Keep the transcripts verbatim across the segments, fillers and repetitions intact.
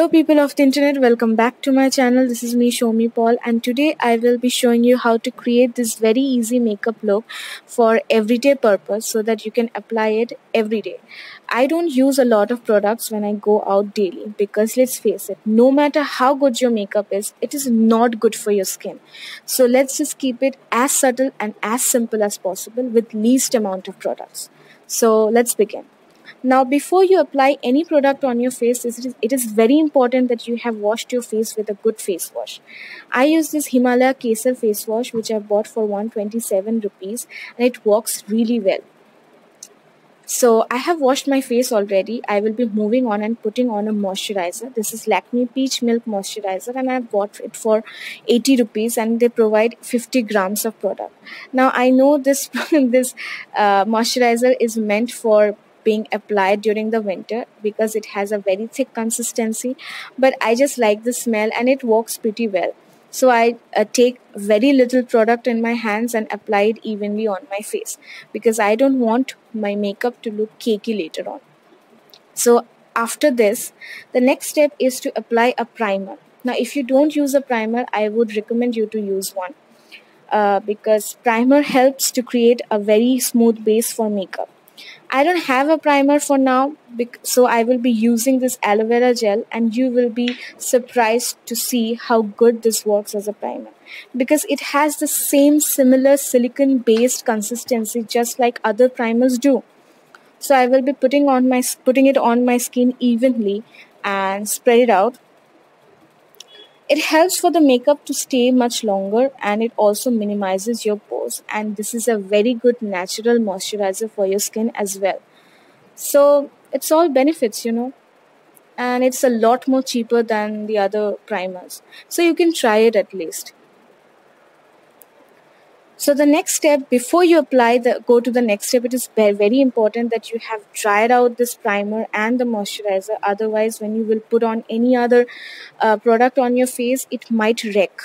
Hello people of the internet, welcome back to my channel. This is me Shomi Paul, and today I will be showing you how to create this very easy makeup look for everyday purpose so that you can apply it every day. I don't use a lot of products when I go out daily because let's face it, no matter how good your makeup is, it is not good for your skin. So let's just keep it as subtle and as simple as possible with least amount of products. So let's begin. Now, before you apply any product on your face, it is, it is very important that you have washed your face with a good face wash. I use this Himalaya Kesar face wash which I bought for one hundred twenty-seven rupees, and it works really well. So I have washed my face already. I will be moving on and putting on a moisturizer. This is Lakme Peach Milk Moisturizer, and I bought it for eighty rupees, and they provide fifty grams of product. Now I know this, this uh, moisturizer is meant for being applied during the winter because it has a very thick consistency, but I just like the smell and it works pretty well. So I uh, take very little product in my hands and apply it evenly on my face because I don't want my makeup to look cakey later on. So after this, the next step is to apply a primer. Now if you don't use a primer, I would recommend you to use one uh, because primer helps to create a very smooth base for makeup. I don't have a primer for now, so I will be using this aloe vera gel, and you will be surprised to see how good this works as a primer because it has the same similar silicone based consistency just like other primers do. So I will be putting on my putting it on my skin evenly and spread it out. It helps for the makeup to stay much longer, and it also minimizes your pores, and this is a very good natural moisturizer for your skin as well. So it's all benefits, you know, and it's a lot more cheaper than the other primers. So you can try it at least. So the next step, before you apply the go to the next step, it is very important that you have dried out this primer and the moisturizer. Otherwise, when you will put on any other uh, product on your face, it might wreck.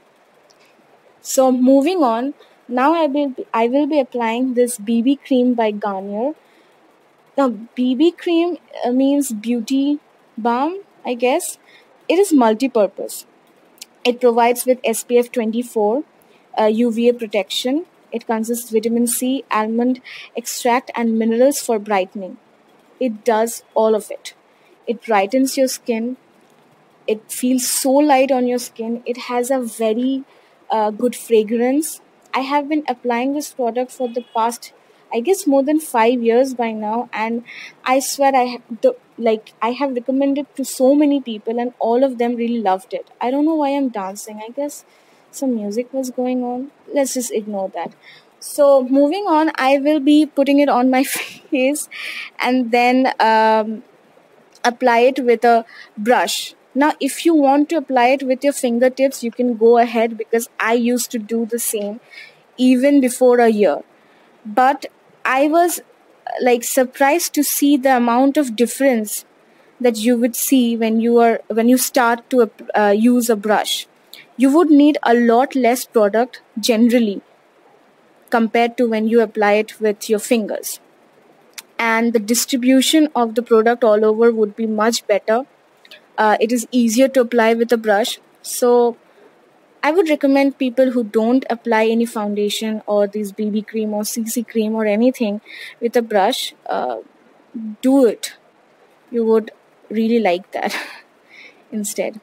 So moving on, now I will be, I will be applying this B B cream by Garnier. Now B B cream uh, means beauty balm, I guess. It is multi-purpose. It provides with S P F twenty-four. Uh, U V A protection. It consists vitamin C, almond extract, and minerals for brightening. It does all of it. It brightens your skin. It feels so light on your skin. It has a very uh, good fragrance. I have been applying this product for the past, I guess, more than five years by now, and I swear I have the, like I have recommended to so many people, and all of them really loved it. I don't know why I'm dancing. I guess some music was going on. Let's just ignore that. So moving on, I will be putting it on my face and then um, apply it with a brush. Now if you want to apply it with your fingertips, you can go ahead because I used to do the same even before a year. But I was like surprised to see the amount of difference that you would see when you are when you start to uh, use a brush. You would need a lot less product generally compared to when you apply it with your fingers. And the distribution of the product all over would be much better. Uh, it is easier to apply with a brush. So I would recommend people who don't apply any foundation or this B B cream or C C cream or anything with a brush, uh, do it. You would really like that instead.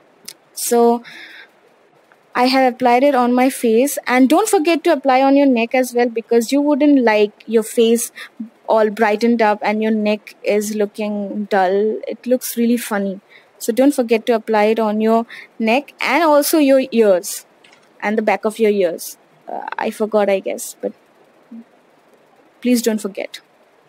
So I have applied it on my face, and don't forget to apply on your neck as well because you wouldn't like your face all brightened up and your neck is looking dull. It looks really funny. So don't forget to apply it on your neck and also your ears and the back of your ears. Uh, I forgot, I guess, but please don't forget.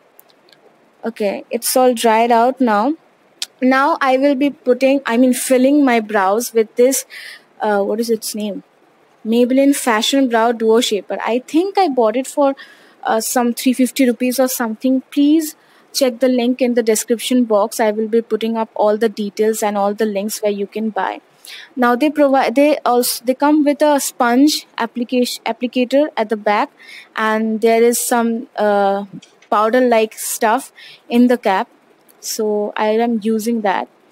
Okay, it's all dried out now. Now I will be putting, I mean filling my brows with this, uh, what is its name? Maybelline Fashion Brow Duo Shaper. I think I bought it for uh, some three hundred fifty rupees or something. Please check the link in the description box. I will be putting up all the details and all the links where you can buy. Now they provide they also they come with a sponge application applicator at the back, and there is some uh, powder like stuff in the cap. So I am using that.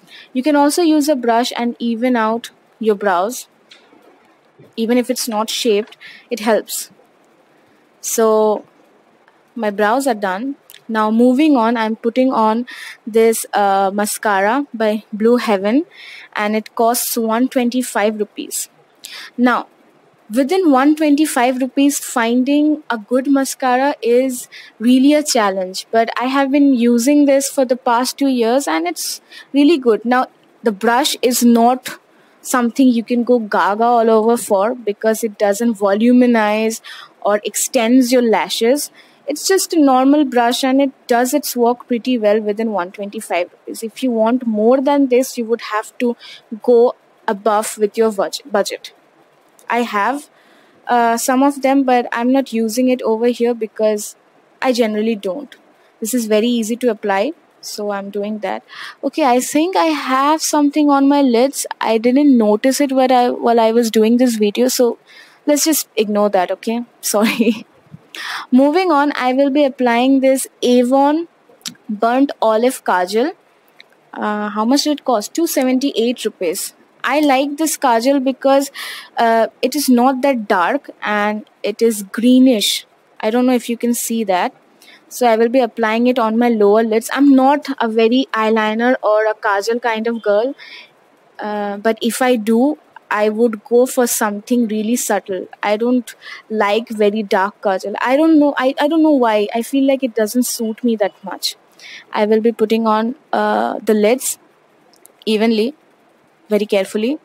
You can also use a brush and even out your brows. Even if it's not shaped, it helps. So my brows are done. Now moving on, I'm putting on this uh, mascara by Blue Heaven, and it costs one hundred twenty-five rupees. Now within one hundred twenty-five rupees, finding a good mascara is really a challenge, but I have been using this for the past two years and it's really good. Now the brush is not something you can go gaga all over for, because it doesn't voluminize or extends your lashes. It's just a normal brush and it does its work pretty well within one hundred twenty-five rupees. If you want more than this, you would have to go above with your budget. I have uh, some of them, but I'm not using it over here because I generally don't. This is very easy to apply, so I'm doing that. Okay, I think I have something on my lids. I didn't notice it while I, while I was doing this video, so let's just ignore that, okay? Sorry. Moving on, I will be applying this Avon Burnt Olive Kajal. Uh, how much did it cost? two hundred seventy-eight rupees. I like this kajal because uh, it is not that dark and it is greenish. I don't know if you can see that. So I will be applying it on my lower lids. I'm not a very eyeliner or a kajal kind of girl. Uh, but if I do, I would go for something really subtle. I don't like very dark kajal. I don't know. I, I don't know why. I feel like it doesn't suit me that much. I will be putting on uh, the lids evenly, very carefully.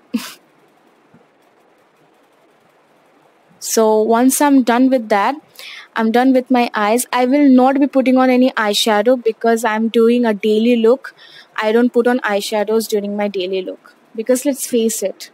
So once I'm done with that, I'm done with my eyes. I will not be putting on any eyeshadow because I'm doing a daily look. I don't put on eyeshadows during my daily look because let's face it,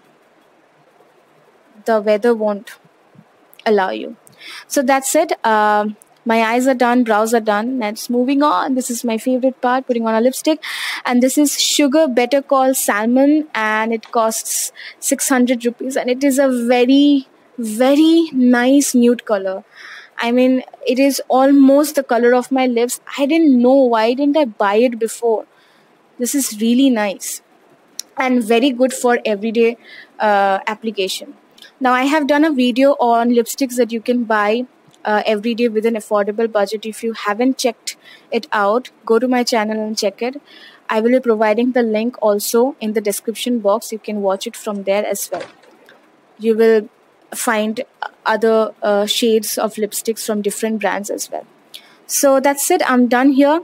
the weather won't allow you. So that's it. Um, my eyes are done, brows are done. Let's moving on. This is my favorite part, putting on a lipstick. And this is Sugar Better Call Salmon, and it costs six hundred rupees. And it is a very, very nice nude color. I mean, it is almost the color of my lips. I didn't know, why didn't I buy it before? This is really nice and very good for everyday uh, application. Now I have done a video on lipsticks that you can buy uh, every day with an affordable budget. If you haven't checked it out, go to my channel and check it. I will be providing the link also in the description box. You can watch it from there as well. You will find other uh, shades of lipsticks from different brands as well. So that's it. I'm done here.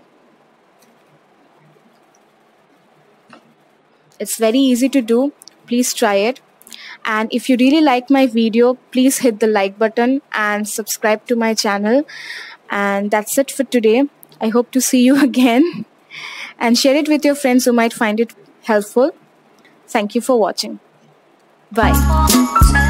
It's very easy to do. Please try it. And if you really like my video, please hit the like button and subscribe to my channel. And that's it for today. I hope to see you again. And share it with your friends who might find it helpful. Thank you for watching. Bye.